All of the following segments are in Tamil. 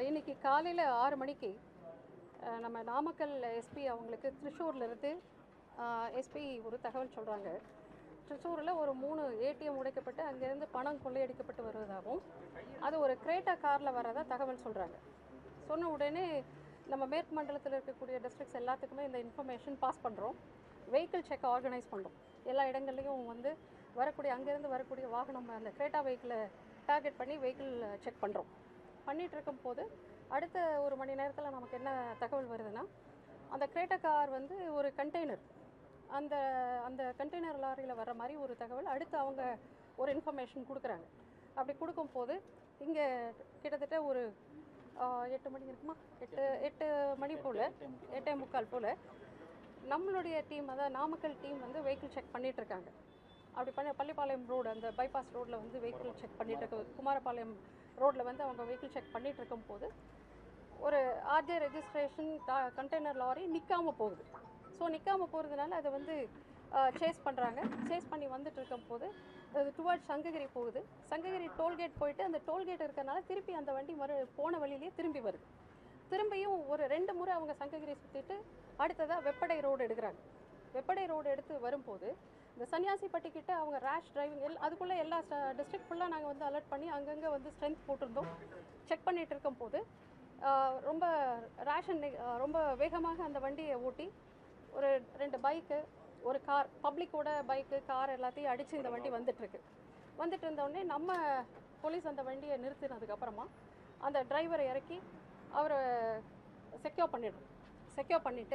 இன்னைக்கு காலையில் 6 மணிக்கு நம்ம நாமக்கல் எஸ்பி அவங்களுக்கு திருச்சூர்லேருந்து எஸ்பி ஒரு தகவல் சொல்கிறாங்க. திருச்சூரில் ஒரு 3 ஏடிஎம் உடைக்கப்பட்டு அங்கேருந்து பணம் கொள்ளையடிக்கப்பட்டு வருவதாகவும் அது ஒரு கிரேட்டா காரில் வர்றதா தகவல் சொல்கிறாங்க. சொன்ன உடனே நம்ம மேற்கு மண்டலத்தில் இருக்கக்கூடிய டிஸ்ட்ரிக்ட்ஸ் எல்லாத்துக்குமே இந்த இன்ஃபர்மேஷன் பாஸ் பண்ணுறோம். வெஹிக்கிள் செக் ஆர்கனைஸ் பண்ணுறோம். எல்லா இடங்கள்லையும் வந்து அங்கேருந்து வரக்கூடிய வாகனம் அந்த கிரேட்டா வெஹிக்கிளை டார்கெட் பண்ணி வெஹிக்கிள் செக் பண்ணுறோம். பண்ணிகிட்டு இருக்கும்போது அடுத்த ஒரு மணி நேரத்தில் நமக்கு என்ன தகவல் வருதுன்னா, அந்த கிரேட்டா கார் வந்து ஒரு கண்டெய்னர் அந்த அந்த கண்டெய்னர் லாரியில் வர்ற மாதிரி ஒரு தகவல் அடுத்து அவங்க ஒரு இன்ஃபர்மேஷன் கொடுக்குறாங்க. அப்படி கொடுக்கும்போது இங்கே கிட்டத்தட்ட ஒரு 8 மணி இருக்குமா, 8 மணி போல் 8:45 போல் நம்மளுடைய டீம், அதாவது நாமக்கல் டீம் வந்து வெஹிக்கிள் செக் பண்ணிகிட்ருக்காங்க. அப்படி பள்ளிப்பாளையம் ரோடு, அந்த பைபாஸ் ரோட்டில் வந்து வெஹிக்கிள் செக் பண்ணிகிட்டு இருக்க, குமாரபாளையம் ரோட்டில் வந்து அவங்க வெஹிக்கிள் செக் பண்ணிகிட்டு இருக்கும்போது ஒரு ஆர்ஜே ரெஜிஸ்ட்ரேஷன் கண்டெய்னர் லாரி நிற்காமல் போகுது. ஸோ நிற்காமல் போகிறதுனால அதை வந்து சேஸ் பண்ணுறாங்க. சேஸ் பண்ணி வந்துட்டு இருக்கும்போது அது டுவர்ட்ஸ் சங்ககிரி போகுது. சங்ககிரி டோல்கேட் போயிட்டு அந்த டோல்கேட் இருக்கிறனால திருப்பி அந்த வண்டி போன வழியிலேயே திரும்பி வருது. திரும்பியும் ஒரு 2 முறை அவங்க சங்ககிரி சுற்றிட்டு அடுத்ததாக வெப்படை ரோடு எடுக்கிறாங்க. வெப்படை ரோடு எடுத்து வரும்போது இந்த சன்னியாசிப்பட்டிக்கிட்ட அவங்க ரேஷ் டிரைவிங் அதுக்குள்ளே எல்லா டிஸ்ட்ரிக்ட் ஃபுல்லாக நாங்கள் வந்து அலர்ட் பண்ணி அங்கங்கே வந்து ஸ்ட்ரென்த் போட்டிருந்தோம். செக் பண்ணிகிட்டு இருக்கும்போது ரொம்ப ரொம்ப வேகமாக அந்த வண்டியை ஓட்டி ஒரு 2 பைக்கு, ஒரு கார், பப்ளிக்கோட பைக்கு, கார் எல்லாத்தையும் அடித்து இந்த வண்டி வந்துட்டு இருந்தோடனே நம்ம போலீஸ் அந்த வண்டியை நிறுத்தினதுக்கப்புறமா அந்த டிரைவரை இறக்கி அவரை செக்யூர் பண்ணிவிட்டு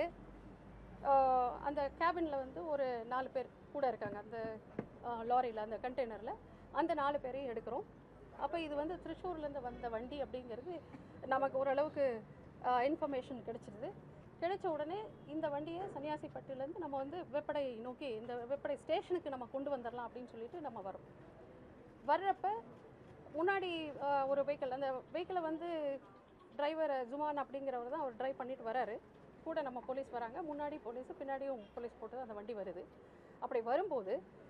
அந்த கேபினில் வந்து ஒரு 4 பேர் கூட இருக்காங்க அந்த லாரியில், அந்த கண்டெய்னரில். அந்த 4 பேரையும் எடுக்கிறோம். அப்போ இது வந்து திருச்சூர்லேருந்து வந்த வண்டி அப்படிங்கிறது நமக்கு ஓரளவுக்கு இன்ஃபர்மேஷன் கிடைச்ச உடனே இந்த வண்டியை சன்னியாசிப்பட்டிலேருந்து நம்ம வந்து வெப்படை நோக்கி, இந்த வெப்படை ஸ்டேஷனுக்கு நம்ம கொண்டு வந்துடலாம் அப்படின்னு சொல்லிட்டு நம்ம வர்றப்ப முன்னாடி ஒரு வெஹிக்கிள், அந்த வெஹிக்கிளை வந்து டிரைவர் ஜுமான் அப்படிங்கிறவர் தான் அவர் டிரைவ் பண்ணிட்டு வராரு. கூட நம்ம போலீஸ் வராங்க, முன்னாடி போலீஸு, பின்னாடியும் போலீஸ் போட்டு அந்த வண்டி வருது. அப்படி வரும்போது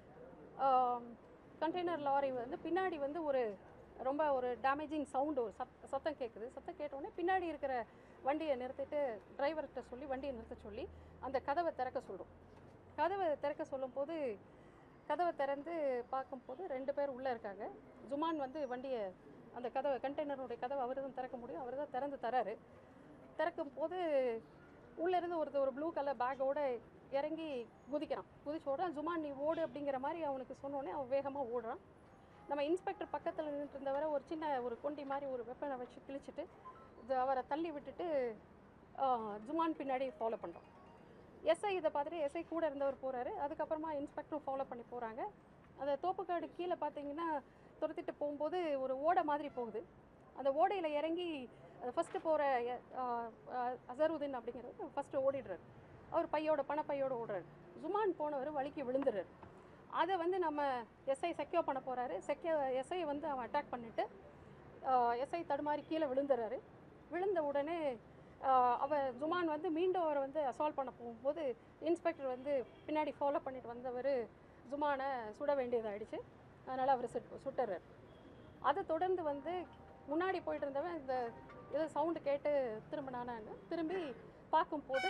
கண்டெய்னர் லாரி வந்து பின்னாடி வந்து ரொம்ப ஒரு டேமேஜிங் சவுண்டு, சத்தம் கேட்குது. சத்தம் கேட்டோடனே பின்னாடி இருக்கிற வண்டியை நிறுத்திட்டு டிரைவர்கிட்ட சொல்லி வண்டியை நிறுத்த சொல்லி அந்த கதவை திறக்க சொல்லும்போது கதவை திறந்து பார்க்கும்போது 2 பேர் உள்ளே இருக்காங்க. ஜுமான் வந்து வண்டியை அந்த கண்டெய்னருடைய கதவை அவர் தான் திறக்க முடியும், அவர் தான் திறந்து தராரு. திறக்கும் போது உள்ளேருந்து ஒரு ப்ளூ கலர் பேக்கோடு இறங்கி குதிச்சு ஓடுறான். ஜுமான் நீ ஓடு அப்படிங்கிற மாதிரி அவனுக்கு சொன்னோடனே அவன் வேகமாக ஓடுறான். நம்ம இன்ஸ்பெக்டர் பக்கத்தில் நின்றுட்டு இருந்தவரை ஒரு சின்ன ஒரு கொண்டி மாதிரி ஒரு வெப்பனை வச்சு கிழிச்சிட்டு அவரை தள்ளி விட்டுட்டு ஜுமான் பின்னாடி ஃபாலோ பண்ணுறோம். எஸ்ஐ இதை பார்த்துட்டு எஸ்ஐ கூட இருந்தவர் போகிறாரு. அதுக்கப்புறமா இன்ஸ்பெக்டரும் ஃபாலோ பண்ணி போகிறாங்க. அந்த தோப்புக்காடு கீழே பார்த்தீங்கன்னா துரத்திட்டு போகும்போது ஒரு ஓடை மாதிரி போகுது. அந்த ஓடையில் இறங்கி ஃபஸ்ட்டு போகிற அசருதீன் அப்படிங்கிறது ஃபஸ்ட்டு ஓடிடுறாரு. அவர் பணப்பையோடு ஓடுறாரு. ஜுமான் போனவர் வலிக்கு விழுந்துடுறாரு. அதை வந்து நம்ம எஸ்ஐ செக்யூர் பண்ண போகிறாரு. எஸ்ஐ வந்து அவன் அட்டாக் பண்ணிவிட்டு எஸ்ஐ தடுமாறி கீழே விழுந்துடுறாரு. விழுந்த உடனே ஜுமான் வந்து மீண்டும் அவரை வந்து அசால்வ் பண்ண போகும்போது இன்ஸ்பெக்டர் வந்து பின்னாடி ஃபாலோ பண்ணிட்டு வந்தவர் ஜுமானை சுட வேண்டியதாகிடுச்சு. அதனால் அவர் சுட்டுறாரு. அதை தொடர்ந்து வந்து முன்னாடி போயிட்டு இருந்தவன் இந்த ஏதோ சவுண்டு கேட்டு திரும்பி பார்க்கும்போது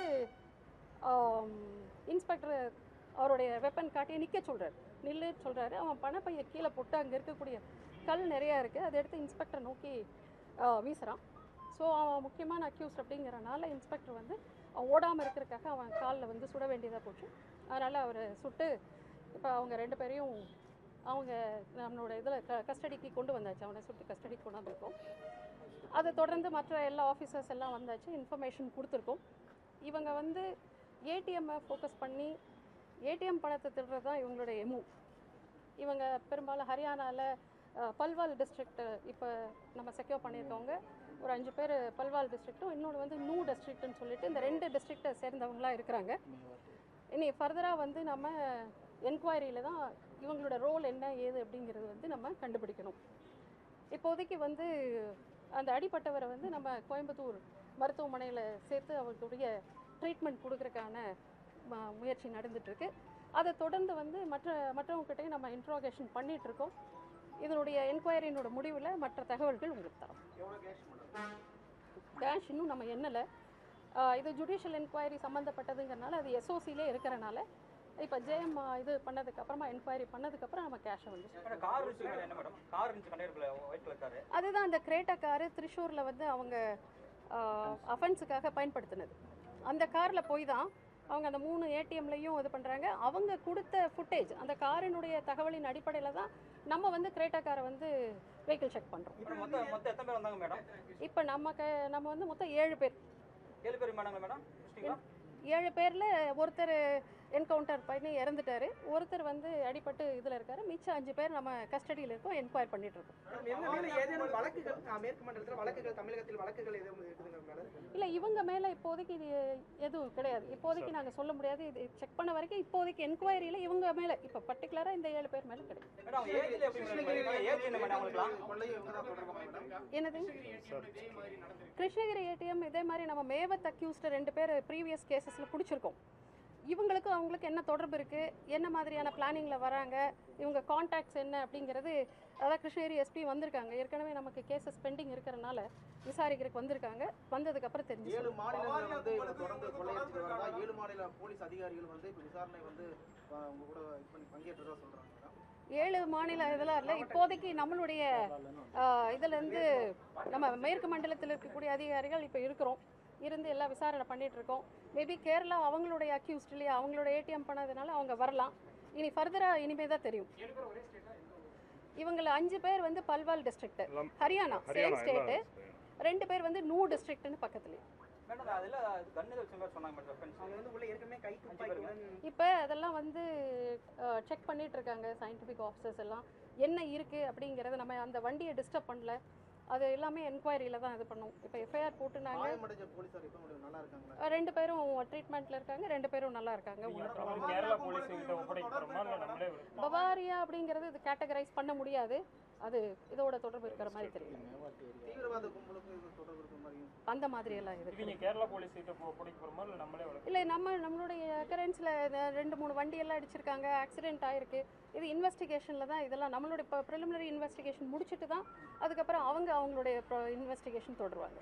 இன்ஸ்பெக்டர் அவருடைய வெப்பன் காட்டி நிற்க சொல்கிறாரு. அவன் பணப்பையை கீழே போட்டு அங்கே இருக்கக்கூடிய கல் நிறையா இருக்குது, அதை எடுத்து இன்ஸ்பெக்டர் நோக்கி வீசுகிறான். ஸோ அவன் முக்கியமான அக்யூஸ்ட் அப்படிங்கிறனால இன்ஸ்பெக்டர் வந்து அவன் ஓடாமல் இருக்கிறதுக்காக அவன் காலில் வந்து சுட வேண்டியதாக போச்சு. அதனால் அவர் சுட்டு இப்போ அவங்க 2 பேரையும் அவங்க நம்மளோட இதில் கஸ்டடிக்கு கொண்டு வந்தாச்சு. அவனை சுட்டு கஸ்டடிக்கு கொண்டு வந்திருக்கோம். அதை தொடர்ந்து மற்ற எல்லா ஆஃபீஸர்ஸ் எல்லாம் வந்தாச்சு, இன்ஃபர்மேஷன் கொடுத்துருக்கோம். இவங்க வந்து ஏடிஎம்மை ஃபோக்கஸ் பண்ணி ஏடிஎம் பணத்தை திருடுறது தான் இவங்களுடைய எமு. இவங்க பெரும்பாலும் ஹரியானாவில் பல்வால் டிஸ்ட்ரிக்ட் இப்போ நம்ம செக்யூர் பண்ணியிருக்கவங்க ஒரு 5 பேர் பல்வால் டிஸ்ட்ரிக்ட்டும், இன்னொன்று வந்து நூ டிஸ்ட்ரிக்ட்னு சொல்லிட்டு இந்த 2 டிஸ்ட்ரிக்டை சேர்ந்தவங்களாக இருக்கிறாங்க. இனி ஃபர்தராக வந்து நம்ம என்கொயரியில் தான் இவங்களோட ரோல் என்ன ஏது அப்படிங்கிறது வந்து நம்ம கண்டுபிடிக்கணும். இப்போதைக்கு வந்து அந்த அடிப்பட்டவரை வந்து நம்ம கோயம்புத்தூர் மருத்துவமனையில் சேர்த்து அவர்களுடைய ட்ரீட்மெண்ட் கொடுக்குறதுக்கான முயற்சி நடந்துகிட்ருக்கு. அதை தொடர்ந்து வந்து மற்றவங்ககிட்டையும் நம்ம இன்ட்ரோகேஷன் பண்ணிகிட்ருக்கோம். இதனுடைய என்கொயரியினோட முடிவில் மற்ற தகவல்கள் உங்களுக்கு தரோம். இருக்குது. கேஷ் இன்னும் நம்ம எண்ணலை. இது ஜுடிஷியல் என்கொயரி சம்மந்தப்பட்டதுங்கிறனால அது எஸ்ஓசிலே இருக்கிறனால இப்போ ஜேஎம் இது பண்ணதுக்கப்புறமா என்கொயரி பண்ணதுக்கப்புறம் நம்ம கேஷை வந்து அதுதான் அந்த கிரேட்டா காரு திரிஷூரில் வந்து அவங்க அஃபென்ஸுக்காக பயன்படுத்தினது. அந்த காரில் போய் தான் அவங்க அந்த 3 ஏடிஎம்லையும் இது பண்ணுறாங்க. அவங்க கொடுத்த ஃபுட்டேஜ் அந்த காரினுடைய தகவலின் அடிப்படையில் தான் நம்ம வந்து கிரேட்டா காரை வந்து வெஹிக்கிள் செக் பண்ணுறோம். இப்போ நம்ம வந்து மொத்தம் 7 பேர். 7 பேரில் ஒருத்தர் என்கவுண்டர் பண்ணி இறந்துட்டாரு, ஒருத்தர் வந்து அடிபட்டு இதில் இருக்காரு, மிச்சம் 5 பேர் நம்ம கஸ்டடியில் இருக்கோம், என்கொயர் பண்ணிட்டு இருக்கோம். இல்லை, இவங்க மேலே இப்போதைக்கு இது எதுவும் கிடையாது. இப்போதைக்கு நாங்கள் சொல்ல முடியாது. இது செக் பண்ண வரைக்கும் இப்போதைக்கு என்கொயரியில் இவங்க மேலே இப்போ பர்டிகுலராக இந்த 7 பேர் மேலே கிடையாது. என்னது கிருஷ்ணகிரி ஏடிஎம் இதே மாதிரி நம்ம மேவத் அக்யூஸ்டு 2 பேர் ப்ரீவியஸ் கேசஸில் பிடிச்சிருக்கோம். இவங்களுக்கும் அவங்களுக்கு என்ன தொடர்பு இருக்குது, என்ன மாதிரியான பிளானிங்கில் வராங்க, இவங்க கான்டாக்ட்ஸ் என்ன அப்படிங்கிறது அதான் கிருஷ்ணகிரி எஸ்பி வந்திருக்காங்க. ஏற்கனவே நமக்கு கேசஸ் பெண்டிங் இருக்கிறனால விசாரிக்கிறதுக்கு வந்திருக்காங்க. வந்ததுக்கப்புறம் தெரிஞ்சு 7 மாநிலங்கள் வந்து தொடர்ந்து கொள்ளையடிச்சு வரதா 7 மாநில போலீஸ் அதிகாரிகள் வந்து இப்போ விசாரணை வந்து உங்க கூட பங்கேற்றதா சொல்கிறாங்க. 7 மாநில இதெல்லாம் இல்லை. இப்போதைக்கு நம்மளுடைய இதுலேருந்து நம்ம மேற்கு மண்டலத்தில் இருக்கக்கூடிய அதிகாரிகள் இப்போ இருக்கிறோம், இருந்து எல்லாம் விசாரணை பண்ணிட்டு இருக்கோம். மேபி கேரளா அவங்களுடைய அக்யூஸ்ட் இல்லையா, அவங்களோட ஏடிஎம் பண்ணதுனால அவங்க வரலாம். இனி ஃபர்தராக இனிமேல் தான் தெரியும். இவங்களை 5 பேர் வந்து Palwal district, Haryana same state, 2 பேர் வந்து நூ டிஸ்ட்ரிக்ட்னு பக்கத்துலேயே. இப்போ அதெல்லாம் வந்து செக் பண்ணிட்டு இருக்காங்க சயின்டிஃபிக் ஆஃபீஸர்ஸ் எல்லாம். என்ன இருக்குது அப்படிங்கிறத நம்ம அந்த வண்டியை டிஸ்டர்ப் பண்ணல, அது எல்லாமே என்கொயரியில் தான் இது பண்ணும். இப்போ எஃப்ஐஆர் போட்டுனாங்க. 2 பேரும் ட்ரீட்மெண்ட்டில் இருக்காங்க, 2 பேரும் நல்லா இருக்காங்க. பவாரியா அப்படிங்கிறது இது கேட்டகரைஸ் பண்ண முடியாது, அது இதோட தொடர்பு இருக்கிற மாதிரி தெரியும். அந்த மாதிரி எல்லாம் இருக்கு. இல்லை, நம்மளுடைய அக்கரன்ஸில் 2-3 வண்டி எல்லாம் அடிச்சிருக்காங்க, ஆக்சிடென்ட் ஆயிருக்கு. இது இன்வெஸ்டிகேஷனில் தான் இதெல்லாம். நம்மளுடைய இப்போ ப்ரிலிமினரி இன்வெஸ்டிகேஷன் முடிச்சுட்டு தான் அதுக்கப்புறம் அவங்களுடைய இன்வெஸ்டிகேஷன் தொடருவாங்க.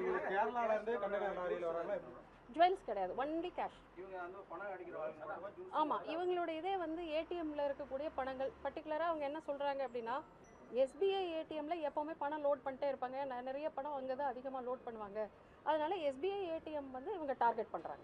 ஜுவல்ஸ் கிடையாது, ஒன்லி கேஷ். ஆமாம், இவங்களுடைய இதே வந்து ஏடிஎம்மில் இருக்கக்கூடிய பணங்கள். பர்டிகுலராக அவங்க என்ன சொல்கிறாங்க அப்படின்னா, எஸ்பிஐ ஏடிஎம்மில் எப்போவுமே பணம் லோட் பண்ணிட்டே இருப்பாங்க, நிறைய பணம் அங்கே தான் அதிகமாக லோட் பண்ணுவாங்க. அதனால எஸ்பிஐ ஏடிஎம் வந்து இவங்க டார்கெட் பண்ணுறாங்க.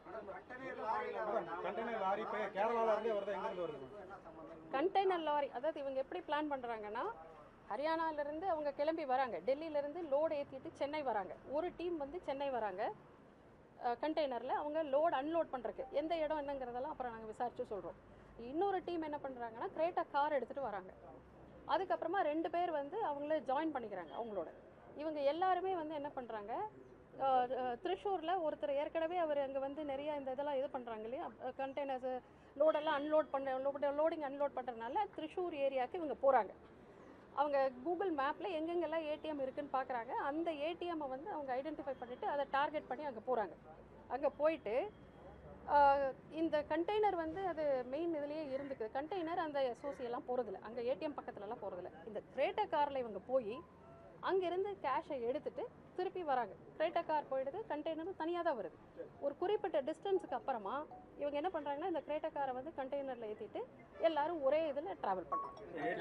கண்டெய்னர் லாரி, அதாவது இவங்க எப்படி பிளான் பண்ணுறாங்கன்னா, ஹரியானாவிலேருந்து அவங்க கிளம்பி வராங்க, டெல்லியிலேருந்து லோடு ஏற்றிட்டு சென்னை வராங்க. ஒரு டீம் வந்து சென்னை வராங்க கண்டெய்னரில், அவங்க லோட் அன்லோட் பண்ணுறதுக்கு எந்த இடம் என்னங்கிறதெல்லாம் அப்புறம் நாங்கள் விசாரித்து சொல்கிறோம். இன்னொரு டீம் என்ன பண்ணுறாங்கன்னா, கிரேட்டா கார் எடுத்துகிட்டு வராங்க. அதுக்கப்புறமா 2 பேர் வந்து அவங்கள ஜாயின் பண்ணிக்கிறாங்க அவங்களோட. இவங்க எல்லாருமே வந்து என்ன பண்ணுறாங்க, திரிஷூரில் ஒருத்தர் ஏற்கனவே அவர் அங்கே வந்து நிறைய இந்த இதெல்லாம் இது பண்ணுறாங்க இல்லையா, கண்டெய்னர்ஸ் லோடெல்லாம் அன்லோட் பண்ண லோடிங் அன்லோட் பண்ணுறதுனால திரிஷூர் ஏரியாவுக்கு இவங்க போகிறாங்க. அவங்க கூகுள் மேப்பில் எங்கெங்கெல்லாம் ஏடிஎம் இருக்குதுன்னு பார்க்குறாங்க. அந்த ஏடிஎம்மை வந்து அவங்க ஐடென்டிஃபை பண்ணிவிட்டு அதை டார்கெட் பண்ணி அங்கே போகிறாங்க. அங்கே போயிட்டு இந்த கண்டெய்னர் வந்து அது மெயின் இதுலேயே இருந்துக்குது. கண்டெய்னர் அந்த எஸ்ஓசியெல்லாம் போகிறதில்ல, அங்கே ஏடிஎம் பக்கத்துலலாம் போகிறதில்ல. இந்த கிரேட்டா காரில் இவங்க போய் அங்கேருந்து கேஷை எடுத்துகிட்டு திருப்பி வராங்க. கிரேட்டா கார் போயிடுது, கண்டெய்னரும் தனியாக தான் வருது. ஒரு குறிப்பிட்ட டிஸ்டன்ஸுக்கு அப்புறமா இவங்க என்ன பண்ணுறாங்கன்னா, இந்த கிரேட்டா காரை வந்து கண்டெய்னரில் ஏற்றிட்டு எல்லாரும் ஒரே இதில் ட்ராவல் பண்ணுறாங்க.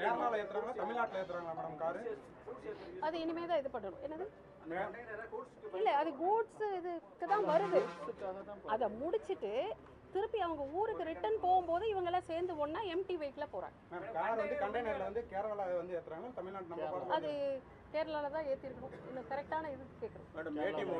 அது இனிமேல் தான் இது பண்ணணும். என்னது இல்லை, அது கூட்ஸ் இதுக்கு தான் வருது. அதை முடிச்சுட்டு திருப்பி அவங்க ஊருக்கு ரிட்டர்ன் போகும்போது இவங்கெல்லாம் சேர்ந்து ஒன்றா எம்டி வெஹிக்கிளில் போகிறாங்க. அது கேரளாவில் தான் ஏற்றிருக்கணும். இன்னும் கரெக்டான இது கேட்குறோம்.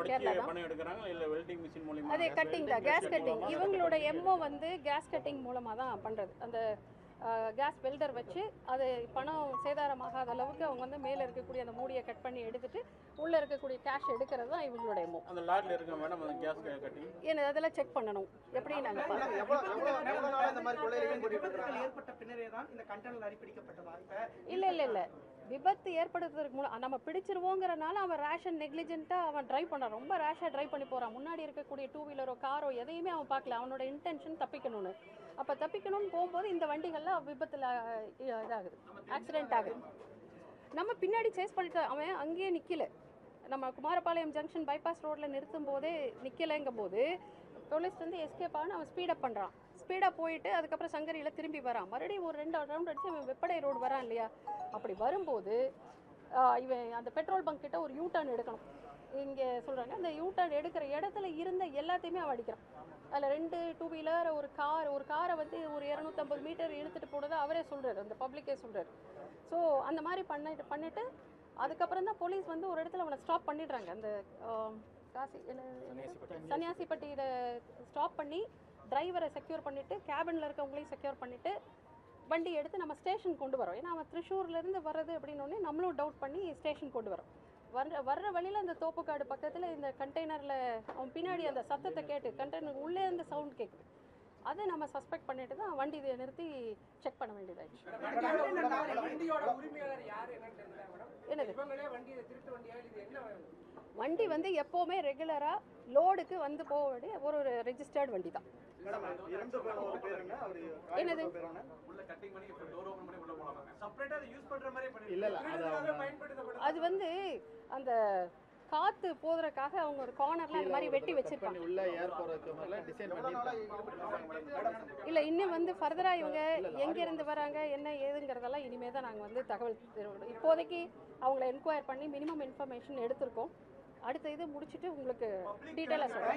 அதே கட்டிங் தான், கேஸ் கட்டிங். இவங்களோட எம்ஓ வந்து கேஸ் கட்டிங் மூலமாக தான் பண்ணுறது. அந்த கேஸ் வெல்டர் வச்சு அது பணம் சேதாரமாகாத அளவுக்கு அவங்க வந்து மேலே இருக்கக்கூடிய அந்த மூடியை கட் பண்ணி எடுத்துட்டு உள்ளே இருக்கக்கூடிய கேஷ் எடுக்கிறது தான் இவங்களோட எம்ஓ. அந்த லாரியில் இருக்க மேடம் அந்த கேஸ் கட்டிங் ஏன்னா அதெல்லாம் செக் பண்ணணும். எப்படி நாங்கள் இல்லை விபத்து ஏற்படுத்துறதுக்கு நம்ம பிடிச்சிருவோங்கிறனால அவன் ரேஷன் நெக்லிஜென்ட்டாக அவன் ட்ரைவ் பண்ணான், ரொம்ப ரேஷாக ட்ரைவ் பண்ணி போகிறான். முன்னாடி இருக்கக்கூடிய 2 வீலரோ காரோ எதையுமே அவன் பார்க்கல. அவனோட இன்டென்ஷன் தப்பிக்கணும்னு. அப்போ தப்பிக்கணும்னு போகும்போது இந்த வண்டிகள்லாம் விபத்தில் இதாகுது, ஆக்சிடென்ட் ஆகுது. நம்ம பின்னாடி சேஸ் பண்ணிட்டு அவன் அங்கேயே நிற்கல. நம்ம குமாரபாளையம் ஜங்ஷன் பைபாஸ் ரோட்டில் நிறுத்தும் போதே நிற்கலைங்கும் போது போலீஸ் வந்து எஸ்கேப் ஆகணும், அவன் ஸ்பீடப் பண்ணுறான். ஸ்பீடாக போயிட்டு அதுக்கப்புறம் சங்கரியில் திரும்பி வரான். மறுபடியும் ஒரு 2 ரவுண்ட் அடிச்சு அவன் வெப்படை ரோடு வரான் இல்லையா? அப்படி வரும்போது இவன் அந்த பெட்ரோல் பங்க் கிட்ட ஒரு யூ-டர்ன் எடுக்கணும். இங்கே சொல்கிறாங்க அந்த யூ-டர்ன் எடுக்கிற இடத்துல இருந்த எல்லாத்தையுமே அவன் அடிக்கிறான். அதில் 2 2 வீலர், ஒரு காரை வந்து ஒரு 250 மீட்டர் இழுத்துட்டு போனதை அவரே சொல்கிறார், அந்த பப்ளிக்கே சொல்கிறார். ஸோ அந்த மாதிரி பண்ணிட்டு அதுக்கப்புறம் தான் போலீஸ் வந்து ஒரு இடத்துல அவனை ஸ்டாப் பண்ணிடுறாங்க. அந்த சன்னியாசிப்பட்டியில் ஸ்டாப் பண்ணி டிரைவரை செக்யூர் பண்ணிவிட்டு கேபினில் இருக்கவங்களையும் செக்யூர் பண்ணிவிட்டு வண்டி எடுத்து நம்ம ஸ்டேஷன் கொண்டு வரோம். ஏன்னா அவன் திருச்சூர்லேருந்து வர்றது அப்படின்னோடனே நம்மளும் டவுட் பண்ணி ஸ்டேஷன் கொண்டு வரோம். வர்ற வழியில் அந்த தோப்புக்காடு பக்கத்தில் இந்த கண்டெய்னரில் அவன் பின்னாடி அந்த சத்தத்தை கேட்டு கண்டெய்னர் உள்ளே இருந்து சவுண்ட் கேட்குது. அதை நம்ம சஸ்பெக்ட் பண்ணிட்டு தான் வண்டி இதை நிறுத்தி செக் பண்ண வேண்டியதாயிடுச்சு. என்னது வண்டி வந்து எப்போவுமே ரெகுலராக லோடுக்கு வந்து போக வேண்டிய ஒரு ரெஜிஸ்டர்டு வண்டி தான். என்னது அது வந்து அந்த காத்து போறதுக்காக அவங்க ஒரு கார்னர்ல அந்த மாதிரி வெட்டி வச்சிருக்காங்க. இல்ல இன்னும் வந்து ஃபர்தரா இவங்க எங்க இருந்து வராங்க என்ன ஏதுங்கிறதெல்லாம் இனிமே தான் நாங்க வந்து தகவல் இப்போதைக்கு அவங்கள என்கொயர் பண்ணி மினிமம் இன்ஃபர்மேஷன் எடுத்திருக்கோம். அடுத்த இது முடிச்சிட்டு உங்களுக்கு டீட்டெயிலாக சொல்றேன்.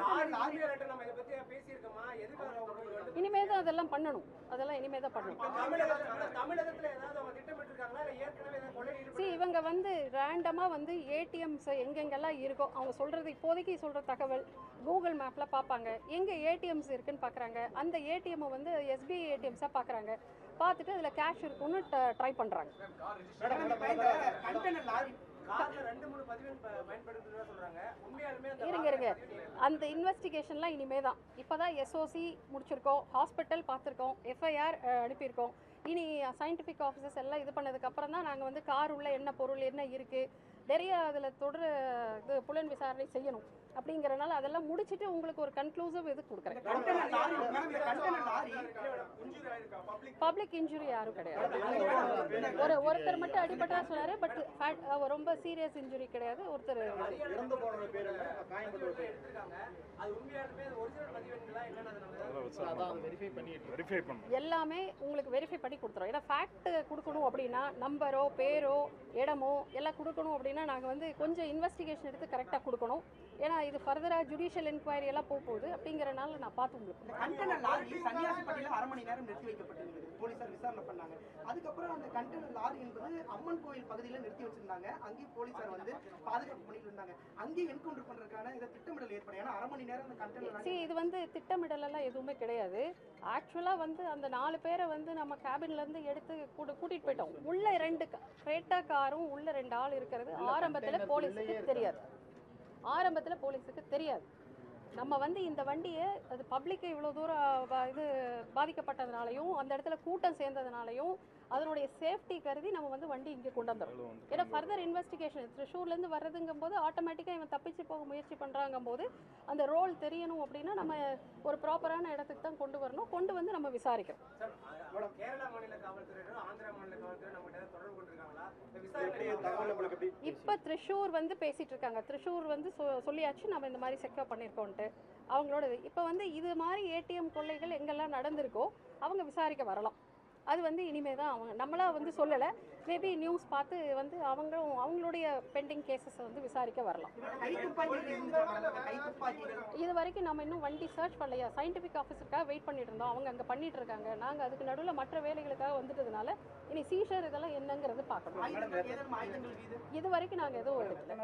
இனிமே தான் அதெல்லாம் பண்ணணும், அதெல்லாம் இனிமே தான் பண்ணணும். இவங்க வந்து ரேண்டமாக வந்து ஏடிஎம்ஸ் எங்கெங்கெல்லாம் இருக்கோ அவங்க சொல்கிறது இப்போதைக்கு சொல்கிற தகவல் கூகுள் மேப்பில் பார்ப்பாங்க, எங்கே ஏடிஎம்ஸ் இருக்குன்னு பார்க்குறாங்க. அந்த ஏடிஎம்மை வந்து எஸ்பிஐ ஏடிஎம்ஸாக பார்க்குறாங்க. பார்த்துட்டு அதில் கேஷ் இருக்குன்னு ட்ரை பண்ணுறாங்க. இருங்க அந்த இன்வெஸ்டிகேஷன்லாம் இனிமே தான். இப்போ தான் எஸ்ஓசி முடிச்சிருக்கோம், ஹாஸ்பிட்டல் பார்த்துருக்கோம், எஃப்ஐஆர் அனுப்பியிருக்கோம். இனி சயின்டிஃபிக் ஆஃபீஸர்ஸ் எல்லாம் இது பண்ணதுக்கப்புறம் தான் நாங்கள் வந்து கார் உள்ள என்ன பொருள் என்ன இருக்குது நிறைய அதில் தொடர் இது புலன் விசாரணை செய்யணும். அப்படிங்கிறனால அதெல்லாம் முடிச்சுட்டு உங்களுக்கு ஒரு கன்க்ளூசிவ் இது கொடுக்குறேன். பப்ளிக் இன்ஜுரி யாரும் கிடையாது. ஒருத்தர் மட்டும் அடிபட்டா சொன்னாரு, பட் ரொம்ப சீரியஸ் இன்ஜுரி கிடையாது. ஒருத்தர் எல்லாமே உங்களுக்கு வெரிஃபை பண்ணி கொடுத்துரும். ஏன்னா ஃபேக்ட் கொடுக்கணும் அப்படின்னா நம்பரோ பேரோ இடமோ எல்லாம் கொடுக்கணும் அப்படின்னா நாங்கள் வந்து கொஞ்சம் இன்வெஸ்டிகேஷன் எடுத்து கரெக்டாக கொடுக்கணும். ஏன்னா இது ஃபர்தராக ஜுடிஷியல் என்கொயரி எல்லாம் போகுது. அப்படிங்கிறனால நான் பார்த்து உங்களுக்கு அரை மணி நேரம் நிறுத்தி வைக்கப்பட்டிருந்தது. போலீசார் விசாரணை பண்ணாங்க. அதுக்கப்புறம் அந்த கண்டெய்னர் லாரி என்பது அம்மன் கோயில் பகுதியில் நிறுத்தி வச்சிருந்தாங்க. அங்கேயும் போலீசார் வந்து பாதுகாப்பு பண்ணிட்டு இருந்தாங்க. அங்கேயும் என்கவுண்டர் பண்றதுக்கான இதை திட்டமிடல் ஏற்படும். ஏன்னா அரை மணி நேரம் அந்த கண்டெய்னர் இது வந்து திட்டமிடல் எல்லாம் எதுவுமே கிடையாது. ஆக்சுவலாக வந்து அந்த 4 பேரை வந்து நம்ம கேபின்ல இருந்து எடுத்து கூட்டிட்டு போயிட்டோம். உள்ள 2 கிரேட்டா காரும் உள்ள 2 ஆள் இருக்கிறது ஆரம்பத்தில் போலீஸுக்கு தெரியாது. நம்ம வந்து இந்த வண்டியை அது பப்ளிக்கு இவ்வளோ தூரம் இது பாதிக்கப்பட்டதுனாலையும் அந்த இடத்துல கூட்டம் சேர்ந்ததுனாலையும் அதனுடைய சேஃப்டி கருதி நம்ம வந்து வண்டி இங்கே கொண்டு வந்துடும். ஏன்னா ஃபர்தர் இன்வெஸ்டிகேஷன் திருச்சூர்லேருந்து வர்றதுங்கும் போது ஆட்டோமேட்டிக்காக இவன் தப்பிச்சு போக முயற்சி பண்ணுறாங்கும் போது அந்த ரோல் தெரியணும் அப்படின்னா நம்ம ஒரு ப்ராப்பரான இடத்துக்கு தான் கொண்டு வரணும். கொண்டு வந்து நம்ம விசாரிக்கிறோம். இப்போ திருச்சூர் வந்து பேசிட்டு இருக்காங்க. திருச்சூர் வந்து சொல்லியாச்சு நம்ம இந்த மாதிரி செக்யூர் பண்ணியிருக்கோன்ட்டு அவங்களோட. இப்போ வந்து இது மாதிரி ஏடிஎம் கொள்ளைகள் எங்கெல்லாம் நடந்திருக்கோ அவங்க விசாரிக்க வரலாம். அது வந்து இனிமே தான் அவங்க நம்மளா வந்து சொல்லலை. மேபி நியூஸ் பார்த்து வந்து அவங்களுடைய பெண்டிங் கேசஸை வந்து விசாரிக்க வரலாம். இது வரைக்கும் நம்ம இன்னும் வண்டி சர்ச் பண்ணலையா, சயின்டிஃபிக் ஆஃபீஸருக்காக வெயிட் பண்ணிட்டு இருந்தோம். அவங்க அங்கே பண்ணிட்டு இருக்காங்க. நாங்கள் அதுக்கு நடுவில் மற்ற வேலைகளுக்காக வந்துட்டதுனால இனி சீஷர் இதெல்லாம் என்னங்கிறது பார்க்கணும். இது வரைக்கும் நாங்கள் எதுவும் எடுக்கல.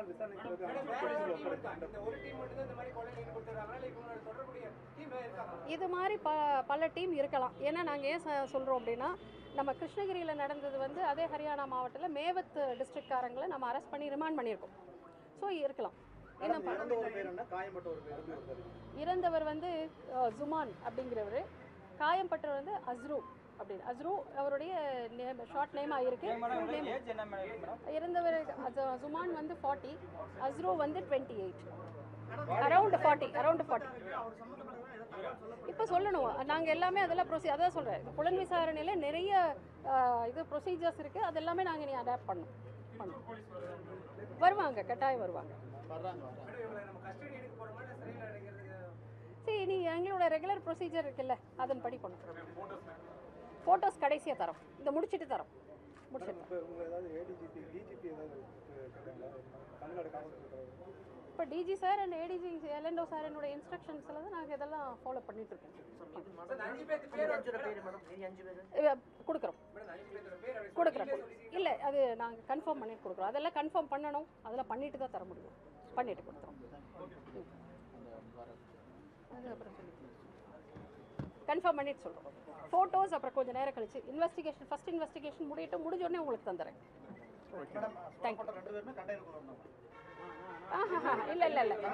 இது மாதிரி பல டீம் இருக்கலாம். ஏன்னா நாங்கள் ஏன் சொல்கிறோம் அப்படின்னா நம்ம கிருஷ்ணகிரியில் நடந்தது வந்து அதே ஹரியானா மாவட்டத்தில் மேவத் டிஸ்ட்ரிக்ட்காரங்களை நம்ம அரெஸ்ட் பண்ணி ரிமாண்ட் பண்ணியிருக்கோம். ஸோ இருக்கலாம். இறந்தவர் வந்து ஜுமான் அப்படிங்கிறவர், காயம்பட்டவர் வந்து அஸ்ரு அப்படின்னு. அஸ்ரு அவருடைய ஷார்ட் நேமாக இருக்கு. இறந்தவர் ஜுமான் வந்து 40, அஸ்ரு வந்து 28, அரௌண்ட் 40. இப்போ சொல்லணும் நாங்கள் எல்லாமே அதெல்லாம் அதான் சொல்கிறேன். புலன் விசாரணையில் நிறைய இது ப்ரொசீஜர்ஸ் இருக்குது. அது எல்லாமே நாங்கள் இனி அடாப்ட் பண்ணோம். வருவாங்க, கட்டாயம் வருவாங்க. சரி, நீ எங்களோட ரெகுலர் ப்ரொசீஜர் இருக்குல்ல, அதன்படி பண்ணுறோம். ஃபோட்டோஸ் கடைசியாக தரோம், இதை முடிச்சுட்டு தரோம். இப்போ DG sir and ADG LNO sir என்னோட இன்ஸ்ட்ரக்ஷன்ஸில் தான் நாங்கள் இதெல்லாம் ஃபாலோ பண்ணிட்டு இருக்கோம். கொடுக்குறோம். இல்லை, அது நாங்கள் கன்ஃபார்ம் பண்ணிட்டு கொடுக்குறோம். அதெல்லாம் கன்ஃபார்ம் பண்ணணும், அதெல்லாம் பண்ணிட்டு தான் தர முடியும். பண்ணிட்டு கொடுத்துறோம். அது அப்புறம் சொல்லி கன்ஃபார்ம் பண்ணிட்டு சொல்கிறோம். ஃபோட்டோஸ் அப்புறம் கொஞ்சம் நேரம் கழிச்சு இன்வெஸ்டிகேஷன், ஃபர்ஸ்ட் இன்வெஸ்டிகேஷன் முடிஞ்சோடனே உங்களுக்கு தந்துடுறேன். தேங்க்யூ. இல்லை இல்லை இல்லை,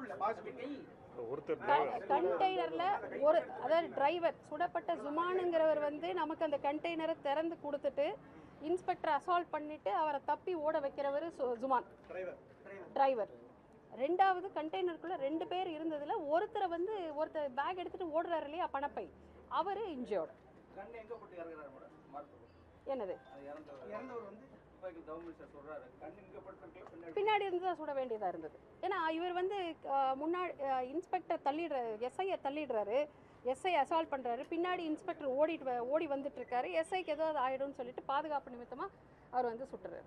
கண்டெய்னரில் ஒரு, அதாவது டிரைவர் சுடப்பட்ட ஜுமானுங்கிறவர் வந்து நமக்கு அந்த கண்டெய்னரை திறந்து கொடுத்துட்டு இன்ஸ்பெக்டர் அசால்ட் பண்ணிட்டு அவரை தப்பி ஓட வைக்கிறவர் ஜுமான் டிரைவர். ரெண்டாவது கண்டெய்னருக்குள்ள 2 பேர் இருந்ததுல ஒருத்தர் பேக் எடுத்துட்டு ஓடுறாரு இல்லையா, பணப்பை, அவரு இன்ஜியோர்டு. என்னது பின்னாடி இருந்து தான் சுட வேண்டியதாக இருந்தது. ஏன்னா இவர் வந்து முன்னாடி இன்ஸ்பெக்டர் எஸ்ஐயை தள்ளிடுறாரு, எஸ்ஐ அசால்ட் பண்ணுறாரு, பின்னாடி இன்ஸ்பெக்டர் ஓடி வந்துட்டு இருக்காரு. எஸ்ஐக்கு ஏதாவது ஆயிடும்னு சொல்லிட்டு பாதுகாப்பு நிமித்தமாக அவர் வந்து சுட்டுறாரு.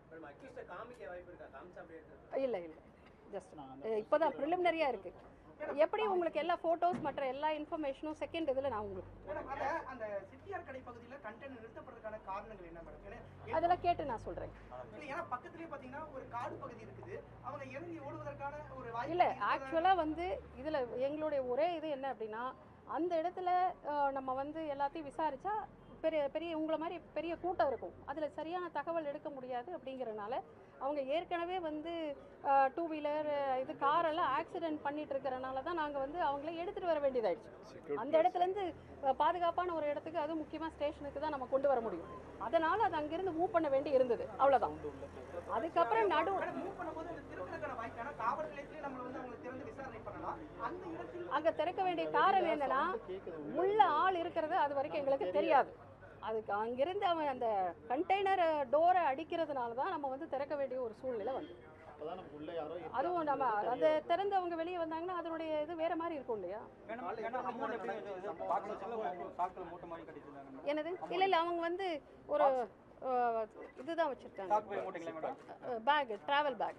இல்லை இல்லை, ஜஸ்ட் இப்போதான் ப்ரிலிமினரியாக இருக்குது. எப்படி உங்களுக்கு எல்லா ஃபோட்டோஸ் மற்ற எல்லா இன்ஃபர்மேஷனும் செகண்ட் இதில் நான் உங்களுக்கு அந்த சிட்டியார் கடை பகுதியில் கண்டெய்னர் நிறுத்தப்படுறதுக்கான காரணங்கள் என்ன மேடம்? அதெல்லாம் கேட்டு நான் சொல்கிறேன். ஏன்னா பக்கத்துலேயே பார்த்தீங்கன்னா ஒரு காடு பகுதி இருக்குது, அவங்க இறங்கி ஓடுவதற்கான ஒரு வாய்ப்பு இல்லை. ஆக்சுவலாக வந்து இதில் எங்களுடைய ஒரே இது என்ன அப்படின்னா, அந்த இடத்துல நம்ம வந்து எல்லாத்தையும் விசாரித்தா பெரிய உங்களை மாதிரி பெரிய கூட்டம் இருக்கும், அதில் சரியான தகவல் எடுக்க முடியாது. அப்படிங்கிறனால அவங்க ஏற்கனவே வந்து 2 வீலர் இது காரெல்லாம் ஆக்சிடென்ட் பண்ணிட்டு இருக்கிறனால தான் நாங்கள் வந்து அவங்கள எடுத்துகிட்டு வர வேண்டியதாயிடுச்சு. அந்த இடத்துலேருந்து பாதுகாப்பான ஒரு இடத்துக்கு, அதுவும் முக்கியமாக ஸ்டேஷனுக்கு தான் நம்ம கொண்டு வர முடியும். அதனால் அது அங்கேருந்து மூவ் பண்ண வேண்டி இருந்தது, அவ்வளோதான். அதுக்கப்புறம் அங்கே திறக்க வேண்டிய காரணம் என்னன்னா, உள்ள ஆள் இருக்கிறது அது வரைக்கும் எங்களுக்கு தெரியாது. அதுக்கு அங்கிருந்து அவன் அந்த கண்டெய்னர் டோரை அடிக்கிறதுனால தான் நம்ம வந்து திறக்க வேண்டிய ஒரு சூழ்நிலை வந்து. அதுவும் நம்ம அந்த திறந்து அவங்க வெளியே வந்தாங்கன்னா அதனுடைய இது வேற மாதிரி இருக்கும் இல்லையா? என்னது? இல்லை இல்லை, அவங்க வந்து ஒரு இதுதான் வச்சிருக்காங்க, பேக், டிராவல் பேக்,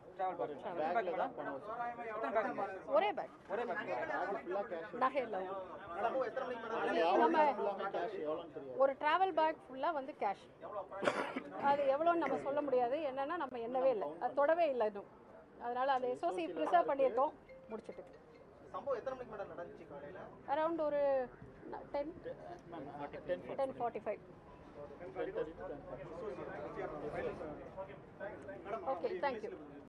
ஒரே பேக், நகை இல்லை. நம்ம ஒரு டிராவல் பேக் ஃபுல்லாக வந்து கேஷ், அது எவ்வளோன்னு நம்ம சொல்ல முடியாது. என்னன்னா நம்ம எண்ணவே இல்லை, அது தொடவே இல்லை இன்னும். அதனால அந்த எஸ்ஓசி ப்ரிசர்வ் பண்ணியிருக்கோம், முடிச்சுட்டு. அரௌண்ட் ஒரு 10:45. Okay, thank you.